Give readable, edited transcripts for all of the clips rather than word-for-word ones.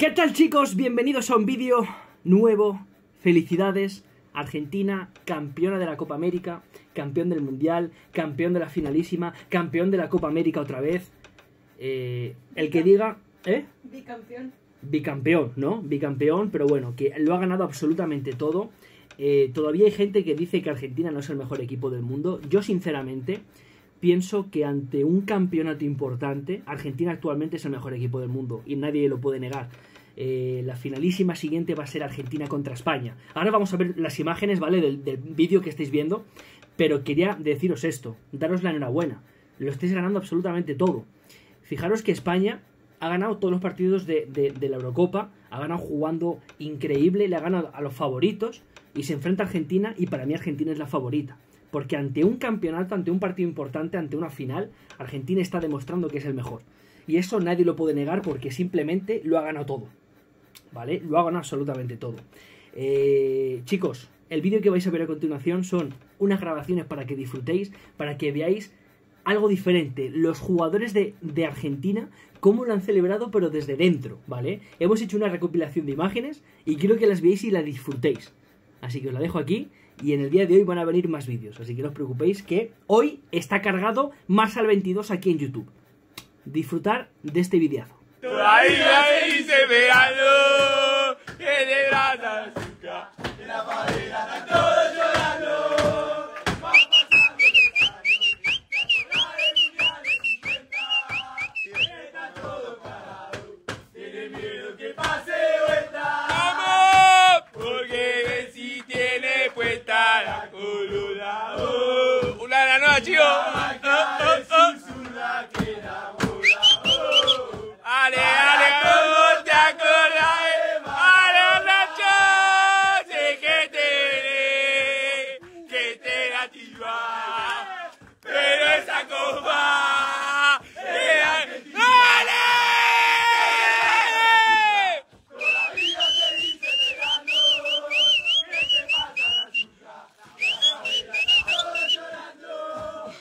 ¿Qué tal, chicos? Bienvenidos a un vídeo nuevo. Felicidades. Argentina, campeona de la Copa América, campeón del Mundial, campeón de la finalísima, campeón de la Copa América otra vez. El que diga... Bicampeón. Bicampeón, ¿no? Bicampeón, pero bueno, que lo ha ganado absolutamente todo. Todavía hay gente que dice que Argentina no es el mejor equipo del mundo. Yo, sinceramente, pienso que ante un campeonato importante, Argentina actualmente es el mejor equipo del mundo y nadie lo puede negar. La finalísima siguiente va a ser Argentina contra España. Ahora vamos a ver las imágenes, ¿vale? Del vídeo que estáis viendo. Pero quería deciros esto, daros la enhorabuena. Lo estáis ganando absolutamente todo. Fijaros que España ha ganado todos los partidos de la Eurocopa, ha ganado jugando increíble, le ha ganado a los favoritos y se enfrenta a Argentina, y para mí Argentina es la favorita. Porque ante un campeonato, ante un partido importante, ante una final, Argentina está demostrando que es el mejor. Y eso nadie lo puede negar porque simplemente lo ha ganado todo. ¿Vale? Lo ha ganado absolutamente todo. Chicos, el vídeo que vais a ver a continuación son unas grabaciones para que disfrutéis, para que veáis algo diferente. Los jugadores de Argentina, cómo lo han celebrado, pero desde dentro, ¿vale? Hemos hecho una recopilación de imágenes y quiero que las veáis y las disfrutéis. Así que os la dejo aquí y en el día de hoy van a venir más vídeos. Así que no os preocupéis que hoy está cargado más al 22 aquí en YouTube. Disfrutar de este videazo. Todavía me dice verano, que de brasa azúcar, en la madera están todos llorando. Va pasando los años, la temporada de mundiales 50, y está todo parado, tiene miedo que pase vuelta. ¡Vamos! Porque Messi tiene puesta la corona. Una de la nueva, chicos. Ale, ¿cómo te acordás? Ale, Nacho, sé que te lativa, pero esa copa es Argentina. ¡Ale! Todavía te dice esperando, que te pasa la azúcar, la abuela está todo llorando.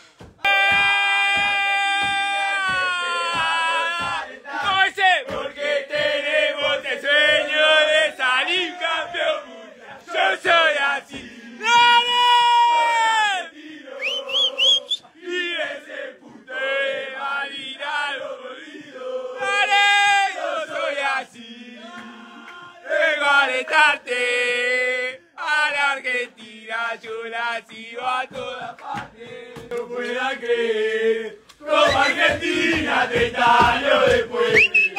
Porque tenemos el sueño de salir campeón mundial. Yo soy así. ¡Dale! Y ese puto de Marina lo olvido. ¡Dale! Yo soy así. Vengo a alentarte. A la Argentina yo la sigo a todas partes. No puedan creer como Argentina 30 años después.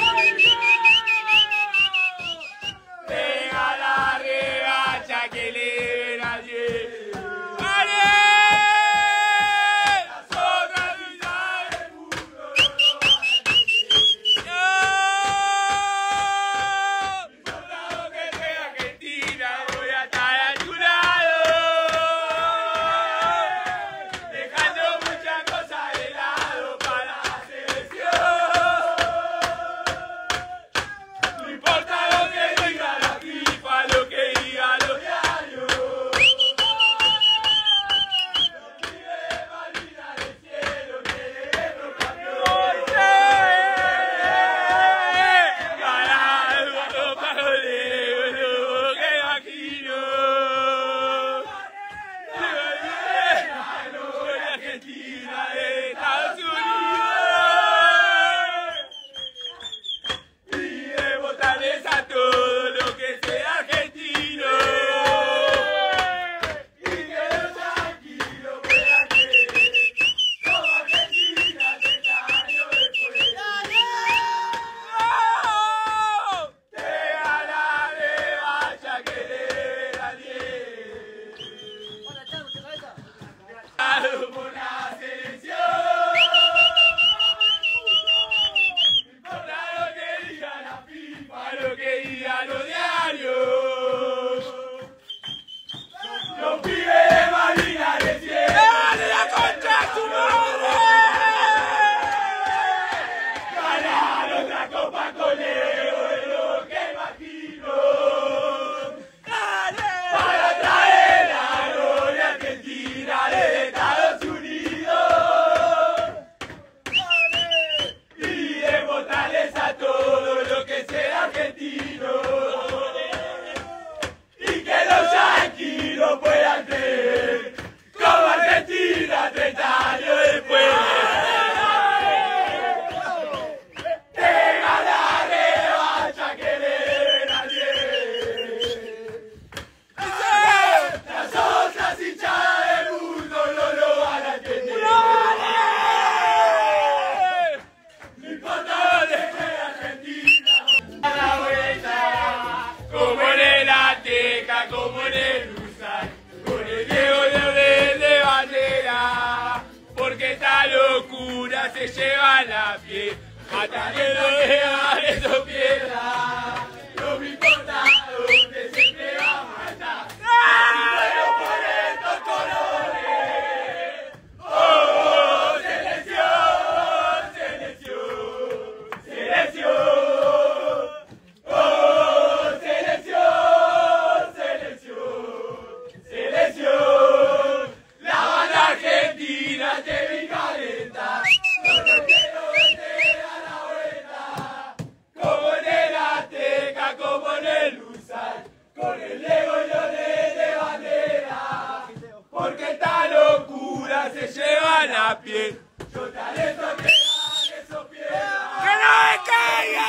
Venga la revancha que le den ayer. ¡Ale! Las otras villas del mundo no van a entender. ¡No! No importa lo que sea Argentina, voy a estar a tu lado. Dejando muchas cosas de lado para la selección. No importa lo que diga la FIFA, lo que diga los diarios. Los pibes de Malvinas del cielo queremos campeón. Ganar otro paroleo, que imagino. Argentina de Estados Unidos. Y de votarles a todo lo que sea argentino. Y que los tranquilos puedan creer como Argentina 30 años después. ¡No! Deja la revancha que le den a 10. Por la selección. No importa lo que diga la FIFA, lo que digan los diarios. Los pibes de Malvinas del cielo. ¡Dale la concha a su madre! Ganar otra copa con Leo es lo que imagino. ¡Dale! Para traer la gloria argentina de Estados Unidos. ¡Dale! Y de votarles a todo lo que sea Argentina. locura se llevan a pie. Matan el oreja de su piedra. No me importa dónde siempre vamos a estar. Pero por estos colores. Oh, selección, selección, selección. Oh, selección, selección, selección. La banda argentina te vi calentar. No te quiero verte a la vuelta. Como en el Azteca, como en el Usal. Con el Lego y los de bandera. Porque esta locura se lleva la piel. Yo te aliento a que hagas esos pies. ¡Que no me caiga!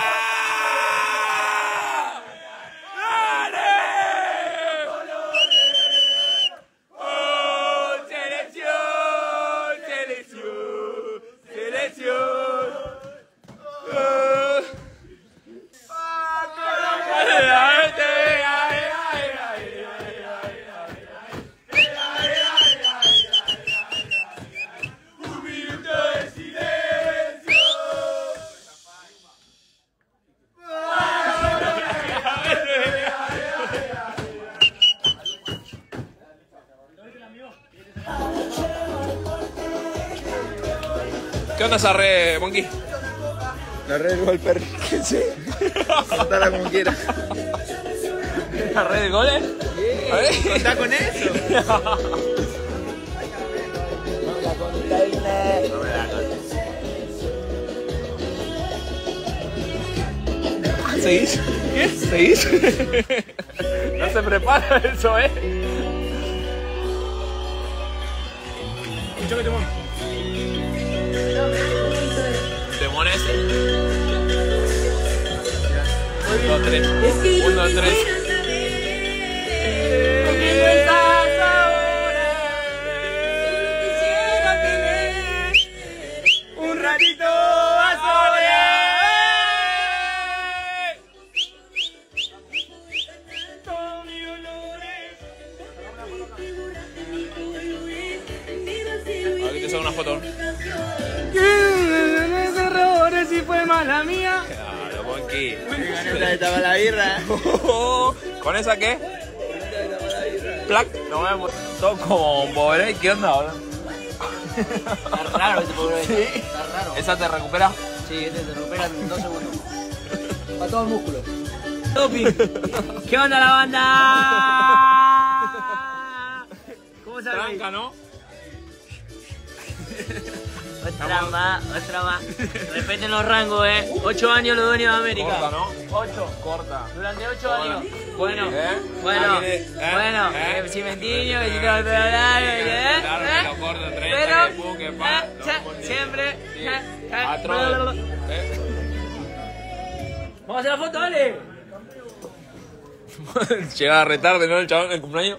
¿Qué onda esa red, Monkey? La red del golper, que sé. Contala como quiera. ¿La red de goles? A ver. ¿Contá con eso? ¿Seguís? ¿Qué? ¿Seguís? No se prepara eso, Escucha que te mando. Temón ese. 1, 2, 3. 1, 2, 3. Un ratito a solear. Con mis olores. Aquí te saco una foto. Errores y fue mala mía. Claro, Monkey. Estaba la birra. ¿Con esa qué? Plac. No me todo como un pobre. ¿Qué onda ahora? Está raro este pobre. Está raro. ¿Esa te recupera? Sí, este te recupera en 2 segundos. Para todo el músculo. ¿Qué onda la banda? ¿Cómo se llama? Tranca, ¿no? Otra más. Respeten los rangos, 8 años los dueños de América. Corta, ¿no? 8. Corta. Durante 8 años. Bueno, Bueno, Cimentinho, que si te va a pegar, claro, que lo corto, 30, pero, que buque, pa, siempre, sí. Atroz. Vamos a hacer la foto, dale. Llegaba retarde, ¿no? El chaval en el cumpleaños.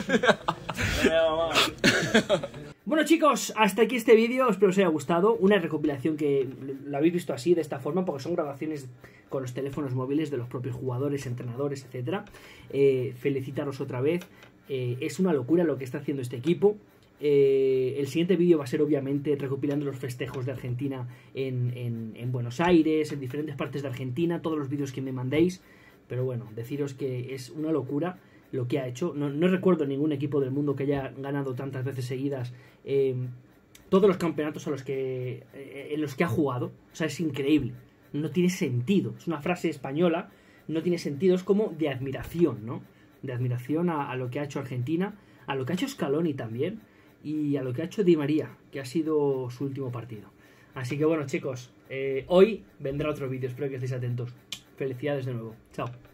Bueno chicos, hasta aquí este vídeo, espero os haya gustado. Una recopilación que lo habéis visto así, de esta forma, porque son grabaciones con los teléfonos móviles de los propios jugadores, entrenadores, etc. Felicitaros otra vez. Es una locura lo que está haciendo este equipo. El siguiente vídeo va a ser obviamente recopilando los festejos de Argentina en Buenos Aires, en diferentes partes de Argentina, todos los vídeos que me mandéis. Pero bueno, deciros que es una locura lo que ha hecho. No recuerdo ningún equipo del mundo que haya ganado tantas veces seguidas todos los campeonatos en los que ha jugado. O sea, es increíble. No tiene sentido. Es una frase española. No tiene sentido. Es como de admiración, ¿no? De admiración a lo que ha hecho Argentina, a lo que ha hecho Scaloni también y a lo que ha hecho Di María, que ha sido su último partido. Así que bueno, chicos, hoy vendrá otro vídeo. Espero que estéis atentos. Felicidades de nuevo. Chao.